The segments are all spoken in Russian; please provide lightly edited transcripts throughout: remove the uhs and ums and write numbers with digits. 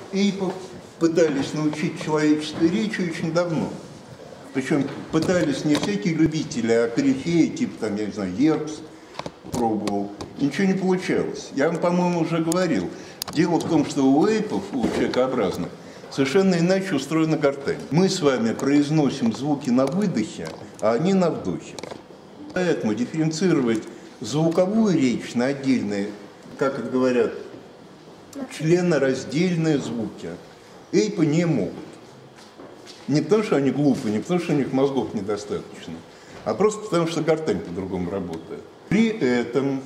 эйпов пытались научить человеческой речи очень давно. Причем пытались не всякие любители, а корифеи, типа, там, я не знаю, Еркс пробовал. Ничего не получалось. Я вам, по-моему, уже говорил. Дело в том, что у эйпов, у человекообразных, совершенно иначе устроена гортань. Мы с вами произносим звуки на выдохе, а они на вдохе. Поэтому дифференцировать звуковую речь на отдельные, как это говорят, членораздельные звуки эйпы не могут. Не потому, что они глупые, не потому, что у них мозгов недостаточно, а просто потому, что гортань по-другому работает. При этом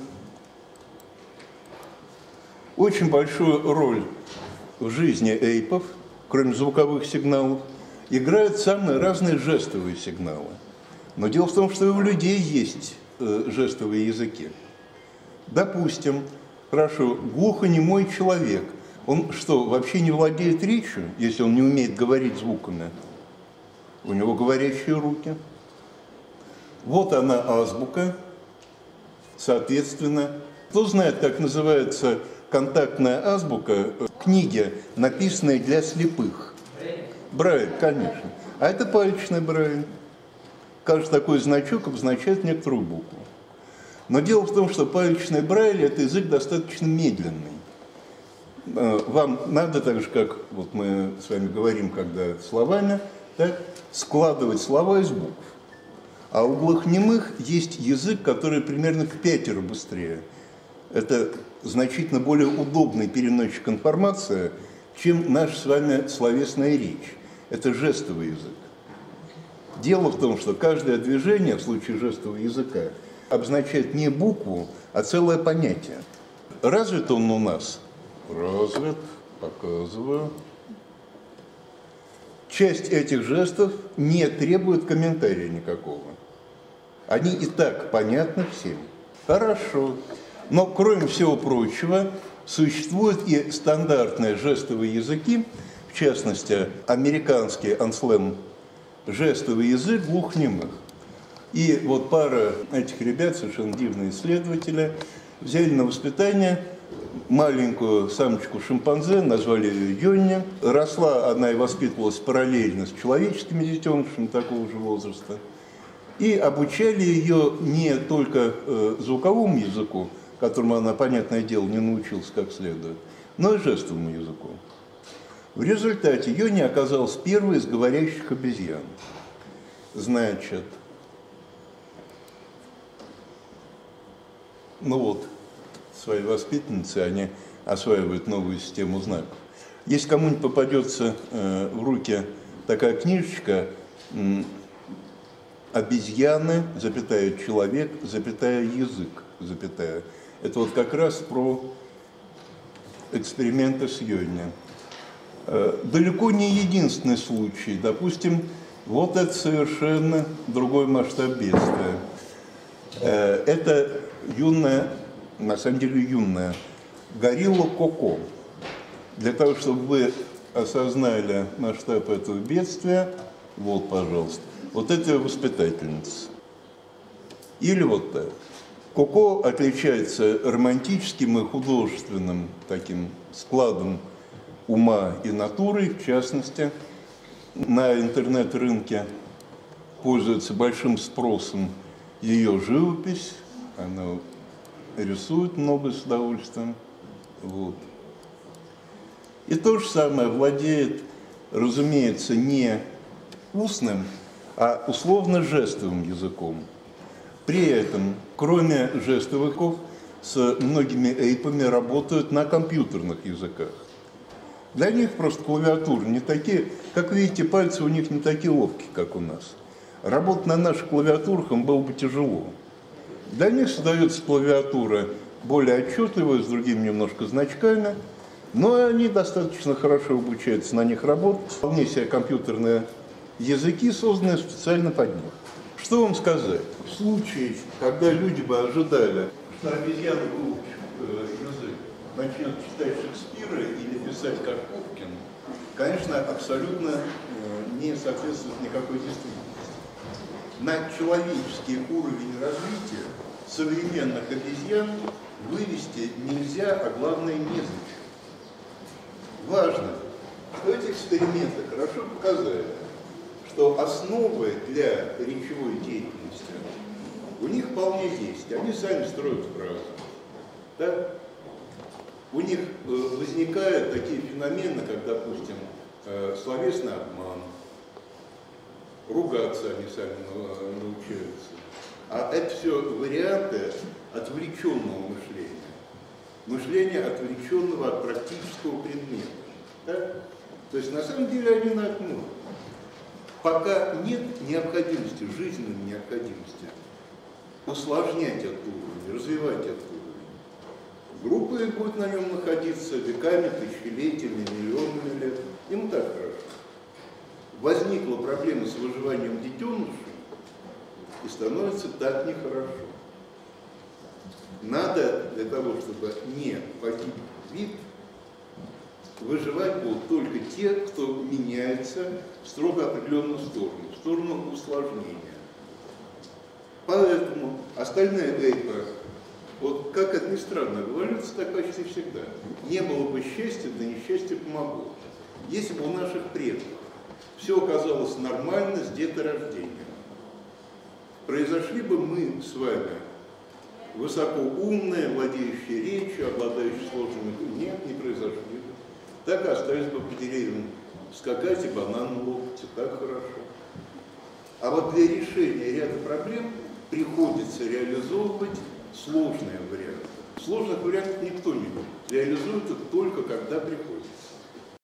очень большую роль в жизни эйпов, кроме звуковых сигналов, играют самые разные жестовые сигналы. Но дело в том, что и у людей есть жестовые языки. Допустим, хорошо, глухонемой человек, он что, вообще не владеет речью, если он не умеет говорить звуками? У него говорящие руки. Вот она азбука, соответственно. Кто знает, как называется контактная азбука книги, написанные для слепых? Брайль, конечно. А это пальчатый брайль. Каждый такой значок обозначает некоторую букву. Но дело в том, что пальчатый брайль – это язык достаточно медленный. Вам надо, так же, как вот мы с вами говорим, когда словами, так, складывать слова из букв. А у глухонемых есть язык, который примерно в 5 раз быстрее. Это значительно более удобный переносчик информации, чем наша с вами словесная речь. Это жестовый язык. Дело в том, что каждое движение в случае жестового языка обозначает не букву, а целое понятие. Развит он у нас? Развит, показываю. Часть этих жестов не требует комментария никакого. Они и так понятны всем. Хорошо. Но, кроме всего прочего, существуют и стандартные жестовые языки, в частности, американский анслем жестовый язык глухонемых. И вот пара этих ребят, совершенно дивные исследователи, взяли на воспитание маленькую самочку-шимпанзе, назвали ее Йонни. Росла она и воспитывалась параллельно с человеческими детенышами такого же возраста. И обучали ее не только звуковому языку, которому она, понятное дело, не научилась как следует, но и жестовому языку. В результате Йонни оказалась первой из говорящих обезьян. Значит, ну вот, свои воспитанницы, они осваивают новую систему знаков. Если кому-нибудь попадется в руки такая книжечка «Обезьяны, запятая, человек, запятая, язык, запятая». Это вот как раз про эксперименты с Йонни. Далеко не единственный случай. Допустим, вот это совершенно другой масштаб бедствия. Это юная, на самом деле юная, горилла Коко. Для того, чтобы вы осознали масштаб этого бедствия, вот, пожалуйста, вот это воспитательница. Или вот так. Коко отличается романтическим и художественным таким складом ума и натуры, в частности, на интернет-рынке пользуется большим спросом ее живопись, она рисует много с удовольствием. Вот. И то же самое владеет, разумеется, не устным, а условно-жестовым языком. При этом, кроме жестовиков, с многими эйпами работают на компьютерных языках. Для них просто клавиатуры не такие, как видите, пальцы у них не такие ловкие, как у нас. Работать на наших клавиатурах им было бы тяжело. Для них создается клавиатура более отчетливая, с другими немножко значками, но они достаточно хорошо обучаются на них работать. Вполне себе компьютерные языки, созданные специально под них. Что вам сказать? В случае, когда люди бы ожидали, что обезьяна выучит язык, начнет читать Шекспира или писать как Пушкин, конечно, абсолютно не соответствует никакой действительности. На человеческий уровень развития современных обезьян вывести нельзя, а главное, незачем. Важно, что эти эксперименты хорошо показали, что основы для речевой деятельности у них вполне есть. Они сами строят фразы. Да? У них возникают такие феномены, как, допустим, словесный обман, ругаться они сами научаются. А это все варианты отвлеченного мышления. Мышления, отвлеченного от практического предмета. Да? То есть, на самом деле, они на это могут. Пока нет необходимости, жизненной необходимости усложнять этот уровень, развивать этот уровень, группы будут на нем находиться веками, тысячелетиями, миллионами лет. Им так хорошо. Возникла проблема с выживанием детенышей, и становится так нехорошо. Надо для того, чтобы не погиб вид, выживать будут только те, кто меняется в строго определенную сторону, в сторону усложнения. Поэтому остальные эйпы, вот как это ни странно, эволюция так почти всегда. Не было бы счастья, да несчастье помогло. Если бы у наших предков все оказалось нормально с деторождением, произошли бы мы с вами высокоумные, владеющие речью, обладающие сложными... Нет, не произошли бы. Так и остались бы по деревьям скакать и банан лопать, так хорошо. А вот для решения ряда проблем приходится реализовывать сложные варианты. Сложных вариантов никто не любит. Реализует их только когда приходится.